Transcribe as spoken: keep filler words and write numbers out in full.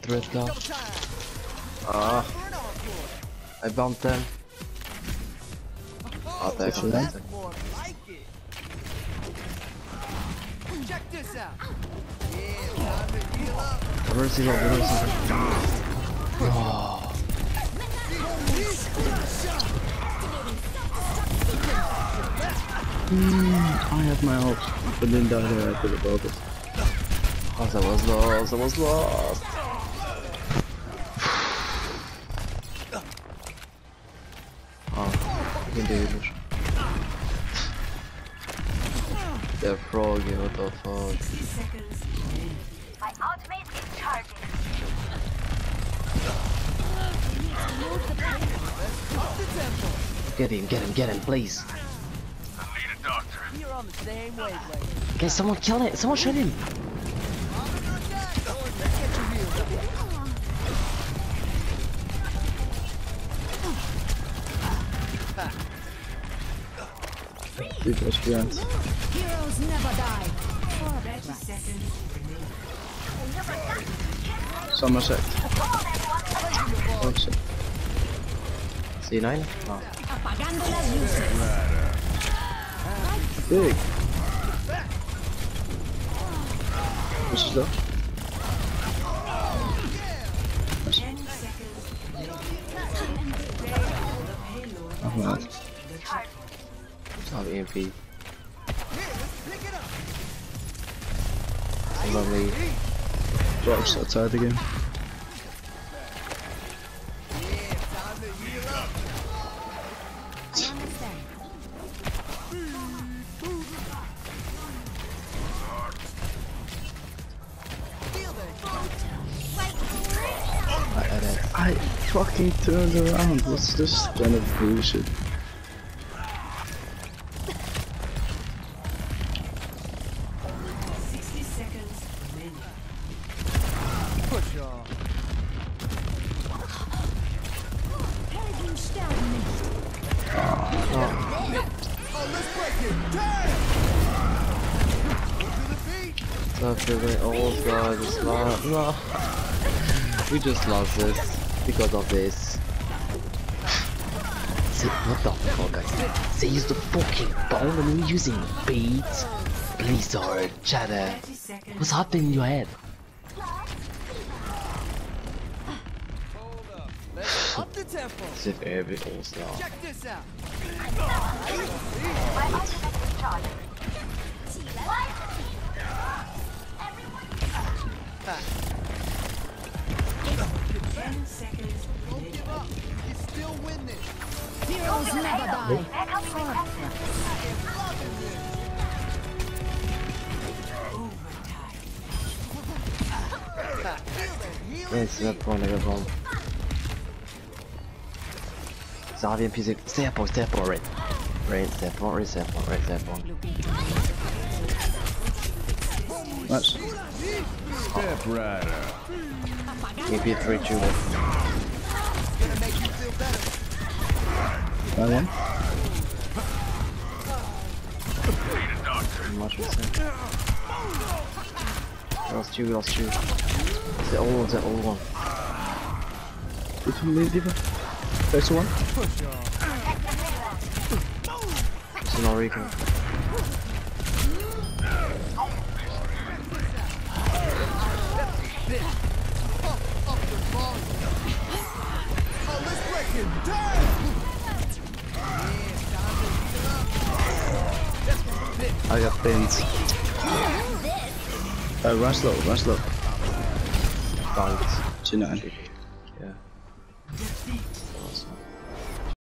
the red car. Ah, I bumped them. oh, thanks for that. Check this out. Mercy, Lord, mercy. Oh. Mm, I have my ult, but then die there after the bubble. Oh, that was lost, that was lost. Oh, you can do it. They're froggy, what the fuck? My ultimate is charging. Get him, get him, get him, please. I need a doctor. You're on the same wavelength. Okay, someone kill it, someone shoot him. Three plus behind. Heroes never die. thirty seconds remaining. Somerset. Oh, shit. C nine? Oh. Apagando las luces. Big. This is low. ten seconds remaining. The payload. Oh, man. Stop E M P. Lovely. Drops outside again. I fucking turned around. What's this kind of bullshit? sixty seconds remaining. Push off. Helden sterben nicht. Oh, let's break it. Damn! To the feet. Stop it, oh god, it's not. No. We just lost this because of this. See, what the fuck, guys? They used the fucking phone and we're using beats. Blizzard, chatter. thirty seconds. What's happening in your head? Hold up. Let's up the tempo. As if every all's now. Check this out. My ultimate is charging. ten seconds Don't remaining. give up. You can still win this. Heroes never die. Yes, that point, I got wrong. Xavier P six. Stay up, stay up, right. Right, step on, right, step on, right, step on. Nice. Step right up. E P three two one. Gonna make you feel better. That one. Need a doctor. Much percent. Lost two, lost two. The old one, the old one. Did you leave Diva? There's one. Push off. It's no recon. Up, up the volume. Oh, let's break it. Damn! I got pins. Uh, run slow, run slow. Donked. G nine. Yeah. Defeat.